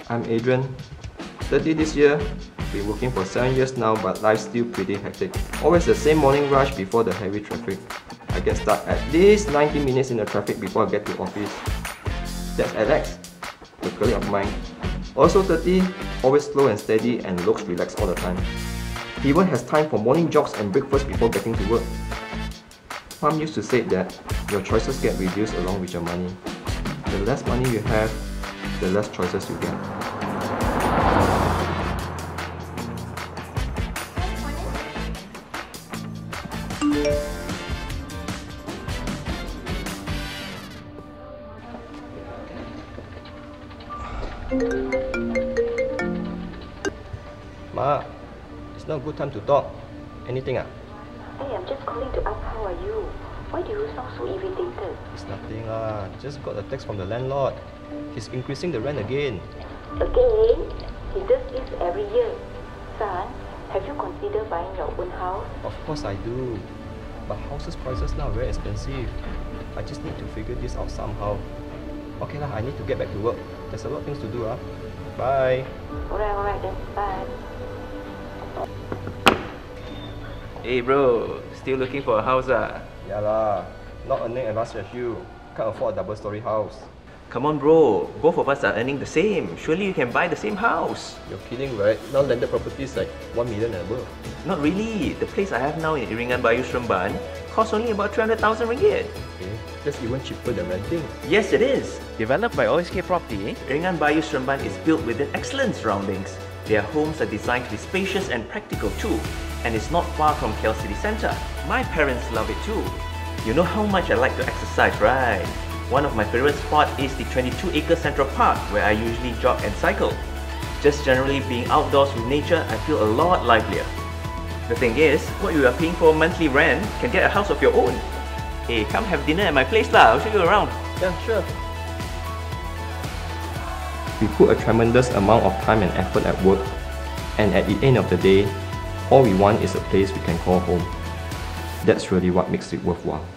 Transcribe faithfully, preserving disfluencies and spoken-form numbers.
I'm Adrian, thirty this year, been working for seven years now, but life's still pretty hectic. Always the same morning rush before the heavy traffic. I get stuck at least ninety minutes in the traffic before I get to office. That's Alex, a colleague of mine. Also thirty, always slow and steady and looks relaxed all the time. He even has time for morning jogs and breakfast before getting to work. Mom used to say that your choices get reduced along with your money. The less money you have, the less choices you get. Ma, it's not a good time to talk. Anything ah? Hey, I'm just calling to ask how are you? Why do you sound so irritated? It's nothing lah. Just got a text from the landlord. He's increasing the rent again. Again? He does this every year. Son, have you considered buying your own house? Of course I do. But houses prices now are very expensive. I just need to figure this out somehow. Okay lah, I need to get back to work. There's a lot of things to do ah. Bye. Alright, alright then. Bye. Hey bro, still looking for a house ah? Yeah lah. Not earning as much as you. Can't afford a double story house. Come on bro, both of us are earning the same. Surely you can buy the same house. You're kidding, right? Now landed properties like one million and above. Not really. The place I have now in Iringan Bayu Seremban costs only about three hundred thousand ringgit. Okay, that's even cheaper than renting. Yes, it is. Developed by O S K Property, Iringan Bayu Seremban is built within excellent surroundings. Their homes are designed to be spacious and practical too, and it's not far from K L City Centre. My parents love it too. You know how much I like to exercise, right? One of my favorite spots is the twenty-two acre Central Park, where I usually jog and cycle. Just generally being outdoors with nature, I feel a lot livelier. The thing is, what you are paying for monthly rent can get a house of your own. Hey, come have dinner at my place lah, I'll show you around. Yeah, sure. We put a tremendous amount of time and effort at work, and at the end of the day, all we want is a place we can call home. That's really what makes it worthwhile.